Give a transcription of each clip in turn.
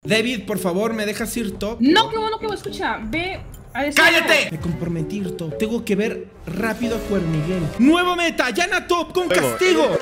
David, por favor, ¿me dejas ir top? No, qué bueno, escucha, ve. ¡Cállate! Me comprometí ir top. Tengo que ver rápido a Cuerniguel. Nuevo meta, Yana top con castigo.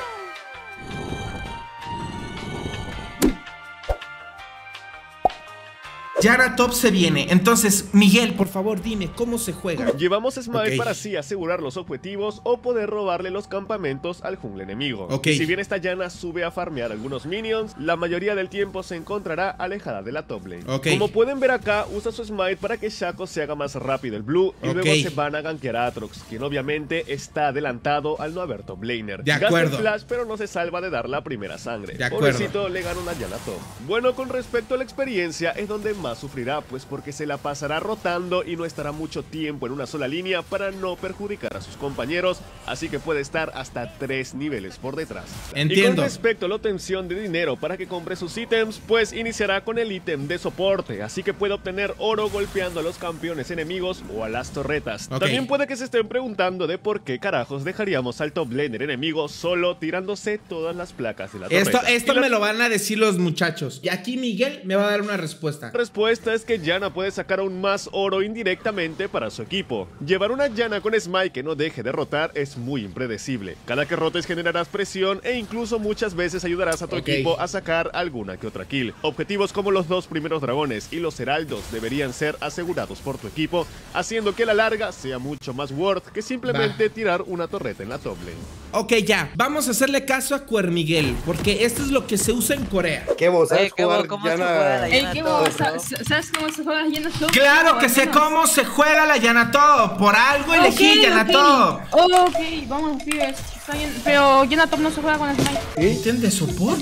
Yana top se viene. Entonces, Miguel, por favor, dime cómo se juega. Llevamos Smite para así asegurar los objetivos o poder robarle los campamentos al jungle enemigo. Si bien esta Yana sube a farmear algunos minions, la mayoría del tiempo se encontrará alejada de la top lane. Como pueden ver acá, usa su Smite para que Shaco se haga más rápido el blue y luego se van a gankear a Aatrox, quien obviamente está adelantado al no haber top laner. Gasta el flash, pero no se salva de dar la primera sangre. Pobrecito, le gana una Yana top. Bueno, con respecto a la experiencia, es donde más sufrirá, pues porque se la pasará rotando y no estará mucho tiempo en una sola línea para no perjudicar a sus compañeros, así que puede estar hasta 3 niveles por detrás. Y con respecto a la obtención de dinero para que compre sus ítems, pues iniciará con el ítem de soporte, así que puede obtener oro golpeando a los campeones enemigos o a las torretas. También puede que se estén preguntando de por qué carajos dejaríamos al top laner enemigo solo tirándose todas las placas de la torreta. Esto me lo van a decir los muchachos, y aquí Miguel me va a dar una respuesta. Esta es que Yana puede sacar aún más oro indirectamente para su equipo. Llevar una Yana con Smite que no deje de rotar es muy impredecible. Cada que rotes generarás presión e incluso muchas veces ayudarás a tu equipo a sacar alguna que otra kill. Objetivos como los 2 primeros dragones y los heraldos deberían ser asegurados por tu equipo, haciendo que a la larga sea mucho más worth que simplemente tirar una torreta en la top lane. Ok, ya, vamos a hacerle caso a Cuerniguel, porque esto es lo que se usa en Corea. ¿Qué vos sabes jugar ¿Cómo se juega la Yana top? ¿Sabes cómo se juega la Yana top? ¡Claro que sé cómo se juega la Yana top! Por algo elegí Yana top. Ok, vamos, pibes. Está bien, pero Yana top no se juega con Smite. ¿Ítem de soporte?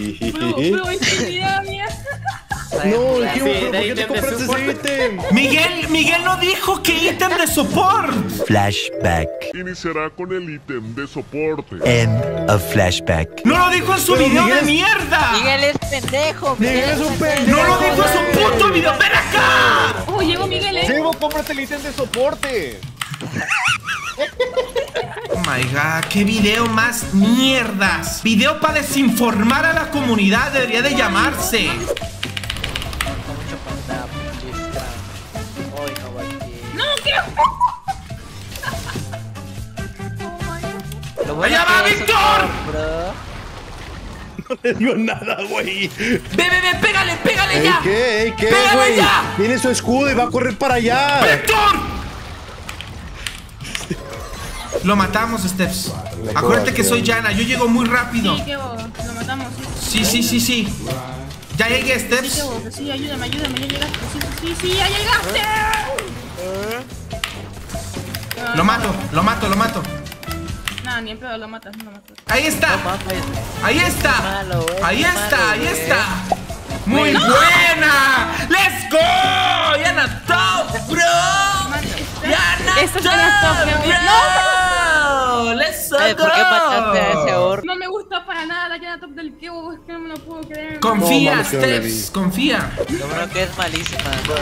Pero es idea mía. No, ¿por qué te compraste ese ítem? Miguel no dijo que ítem de soporte. Flashback. Iniciará con el ítem de soporte. End of flashback. ¡No lo dijo en su video de mierda! Miguel es pendejo. Miguel es un pendejo. ¡No lo dijo en su puto video! ¡Ven acá! ¡Oh, llegó Miguel, Llego, cómprate el ítem de soporte. Oh my god, qué video más mierdas. Video para desinformar a la comunidad debería de llamarse. ¡No, quiero! ¡Allá va, Víctor! No le dio nada, güey. Ve, pégale ya. ¿Qué, ¡Pégale ya! Tiene su escudo y va a correr para allá. ¡Víctor! Lo matamos, Steps. Acuérdate que soy Yana, yo llego muy rápido. Sí, qué bo, lo matamos. Sí. Ya llegué, Steps. Sí, qué bo, sí, ayúdame, ya llegaste. Sí, ya llegaste. Lo mato. No, ni en pedo lo matas, no lo matas. Ahí está. Ahí está. Muy buena. Let's go. Yana top, bro. Yana top, bro. No. Let's go. ¿Por qué mataste a ese orco? No me gusta para nada la Yana top del Kebo, es que no me lo puedo creer. Confía, Steps, confía. Yo creo que es malísima.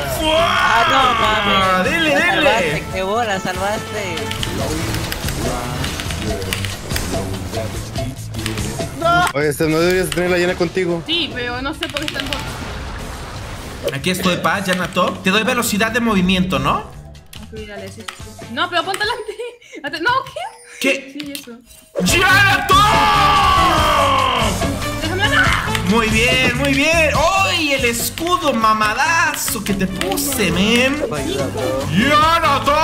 No mames. Dile. Qué bola, salvaste. Oye, no deberías tener la Yana contigo. Sí, pero no sé por qué están rotos. Aquí estoy, Paz, Yana top. Te doy velocidad de movimiento, ¿no? Ok, dale, sí. No, pero ponte delante. No, ¿qué? ¿Qué? Sí, eso. ¡Yana top! ¡Déjame ganar! Muy bien. ¡Uy! El escudo mamadazo que te puse, men. ¡Yana top!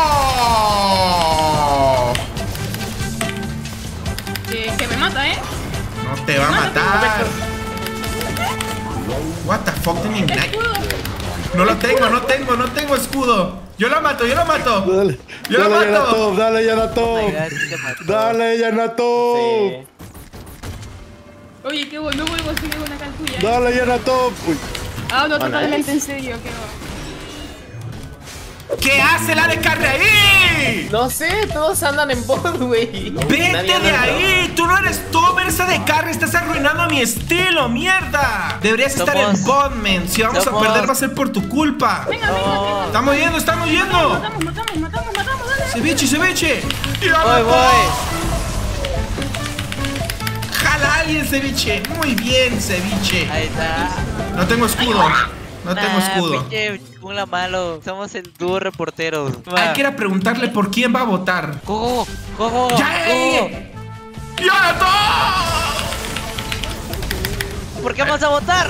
Que me mata, No te va a matar. What the fuck, tengo ignite. No lo tengo, no tengo escudo. Yo lo mato. Dale, Dale, Yana top. Oye, qué bueno, no vuelvo a seguir una calculla. Dale, Yana top. No, totalmente en serio, qué bueno. ¿Qué hace la de carne ahí? No sé, todos andan en bot, güey. ¡Vete de ahí! Tú no eres top, eres de carne. Estás arruinando mi estilo, mierda. Deberías estar en bot, man. Si vamos a perder va a ser por tu culpa. Venga. Estamos yendo. Matamos, dale. Ceviche. Voy. Jala a alguien, Ceviche. Muy bien, Ceviche. Ahí está. No tengo escudo. No tengo escudo. Pinche jungla malo. Somos el dúo reporteros. Hay que ir a preguntarle por quién va a votar. ¡Cojo! ¡Cojo! ¡Ya! ¿Por qué vamos a votar?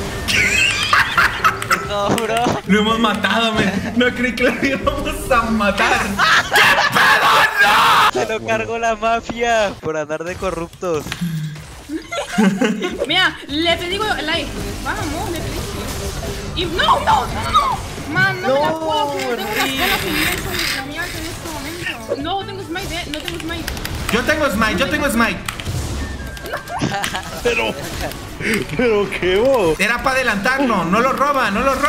No, bro. Lo hemos matado, men. No creí que lo íbamos a matar. ¡Qué pedo, no! Se lo cargó la mafia por andar de corruptos. Mira, le pedí like. Vamos, le pedí. Y no. Man, no me la puedo creer. Tengo unas ganas inmensas de flamearte en este momento. No tengo smite, no tengo smite. Yo tengo smite. Pero qué vos. Era para adelantarlo. No lo roban.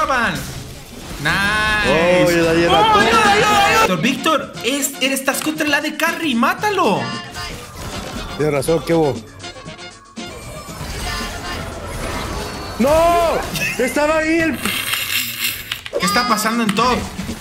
Nice. Oye, Víctor, estás contra la de Carry. Mátalo. Tienes razón, qué vos. ¡No! Estaba ahí el... ¿Qué está pasando en top?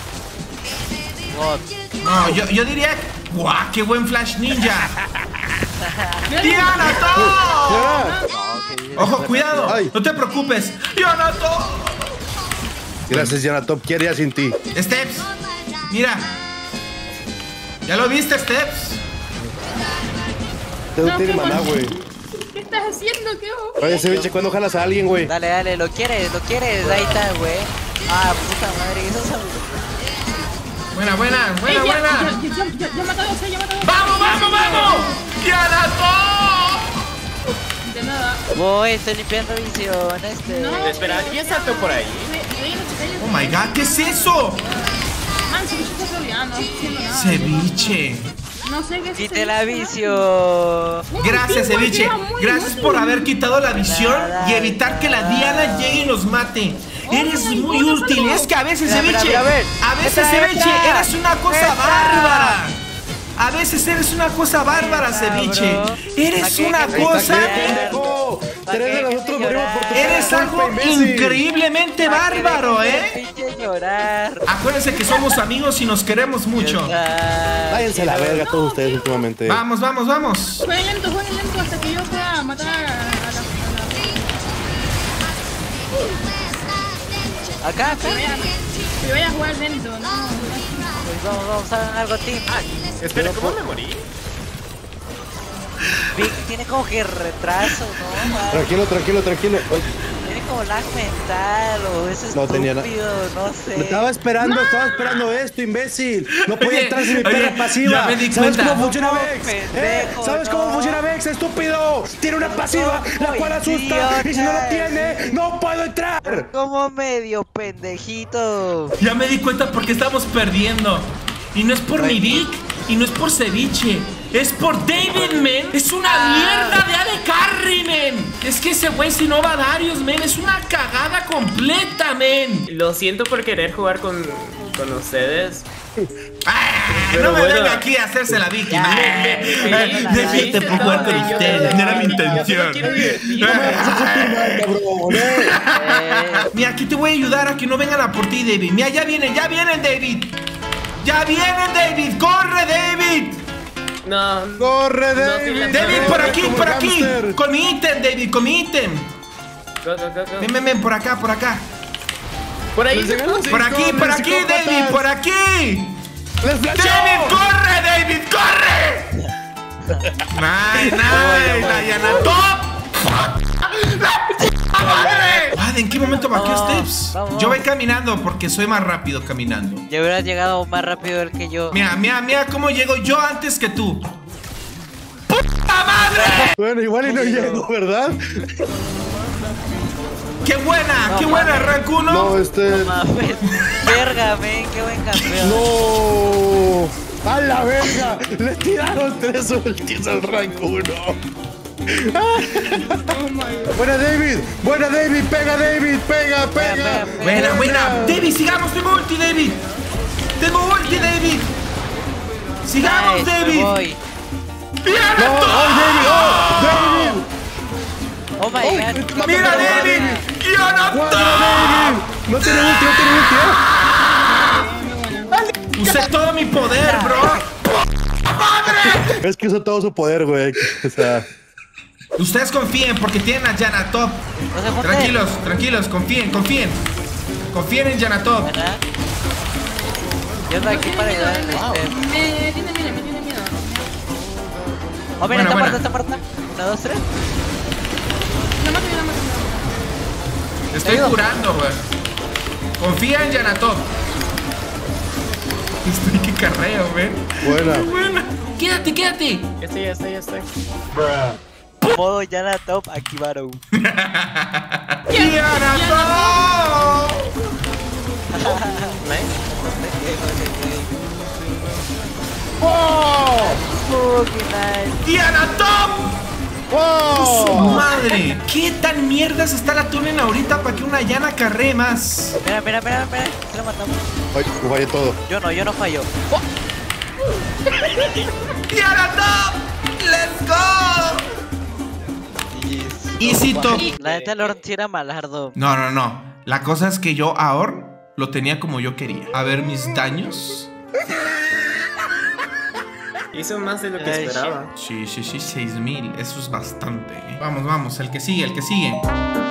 No, yo diría... ¡Guau! ¡Qué buen Flash Ninja! ¡Diana Top! Ojo, cuidado. Ay. No te preocupes. ¡Diana Top! Gracias, Diana Top. ¿Qué haría sin ti? Steps. Mira. ¿Ya lo viste, Steps? Usted no tiene maná, güey. ¿Qué estás haciendo? ¿Qué hago? Oye, Ceviche, ¿cuándo jalas a alguien, güey? Dale, lo quieres. Ahí está, güey. Ah, puta madre, eso es... Buena. Ya mató a dos, ¡Vamos! ¡Diana Top! De nada. Voy, estoy limpiando visión, No, Espera, ¿alguien saltó por ahí? ¡Oh my god! ¿Qué es eso? Man, ceviche está soleado, no estoy haciendo nada. Ceviche. No sé qué es. Quite la visión. Gracias, Ceviche. Gracias por haber quitado la visión y evitar que la Diana llegue y nos mate. Eres muy útil. Es que a veces, Ceviche, eres una cosa bárbara. A veces eres una cosa bárbara, Ceviche. Eres una cosa... ¡Pendejo! Tres de nosotros morimos por tu Eres algo increíblemente bárbaro, ¿eh? Acuérdense que somos amigos y nos queremos mucho. Váyanse a la verga todos ustedes últimamente. Vamos. Jueguen lento hasta que yo pueda matar a la... Acá. Que vaya a jugar lento, ¿no? Pues vamos a ganar algo, team. Espera, ¿cómo me morí? Vic tiene como que retraso, ¿no? Tranquilo. Tiene como lag mental o es estúpido, No tenía nada. no sé. Estaba esperando esto, imbécil. No podía entrar sin mi Oye, perra pasiva. ya me di ¿Sabes cuenta. cómo funciona Vex? Pendejo, ¿Sabes no. cómo funciona Vex, estúpido? Tiene una pasiva, la cual asusta. Y si no lo tiene, no puedo entrar. Como medio pendejito. Ya me di cuenta porque estamos perdiendo. Y no es por mi Vic, y no es por Ceviche. Es por David, men. Es una mierda de AD Carry, men. Es que ese güey si no va a Darius, men. Es una cagada completa, men. Lo siento por querer jugar con ustedes. No me venga aquí a hacerse la víctima. Déjate por jugar con ustedes. No era mi intención. Mira, aquí te voy a ayudar a que no vengan a por ti, David. Mira, ya vienen, David. ¡Corre, David! No. ¡Corre, David! David, por aquí. Con mi ítem, Go. Ven, por acá. Por ahí. Por aquí, David, por aquí. ¡David, corre! Nice, Diana Top. ¡La madre! ¿En qué momento bajé Steps? Vamos. Yo voy caminando porque soy más rápido caminando. Ya hubieras llegado más rápido el que yo. Mira cómo llego yo antes que tú. ¡Puta madre! Bueno, igual y no llego, ¿verdad? ¡Qué buena! Rank 1. No, Mames. Verga, men, qué buen campeón. ¡No! ¡A la verga! ¡Le tiraron 3 ultis al rank 1! ¡Buena, David! ¡Pega, David! ¡Pega! Buena. David, sigamos. Tengo ulti, David. Sigamos, Nice, David. voy. ¡Diana ¡Oh, Top! David! Oh my god. ¡Mira, David! ¡Diana David! Top! No tiene ulti, Usé todo mi poder, bro. ¡Madre! Es que usó todo su poder, güey. O sea... Ustedes confíen porque tienen a Yana top. Tranquilos, tranquilos, confíen. Confíen en Yana top. Yo estoy aquí para ayudar. Me tiene miedo. Oh, mira, está muerta. 1, 2, 3. No mate. Estoy curando, güey. Confía en Yana top. Estoy que carreo, güey. Buena. Quédate. Ya estoy. Modo Yana top, activaron. ¡Yana top! ¡Yana top! ¡Su madre! ¿Qué tan mierdas está la túnel ahorita para que una Yana carree más? Mira, se lo matamos. Ay, yo fallé todo. Yo no fallo. ¡Yana top! ¡Let's go! Easy top. La neta Lord sí era malardo. No. La cosa es que yo ahora lo tenía como yo quería. A ver mis daños. Hizo más de lo que esperaba. Sí, 6000. Eso es bastante. Vamos, el que sigue.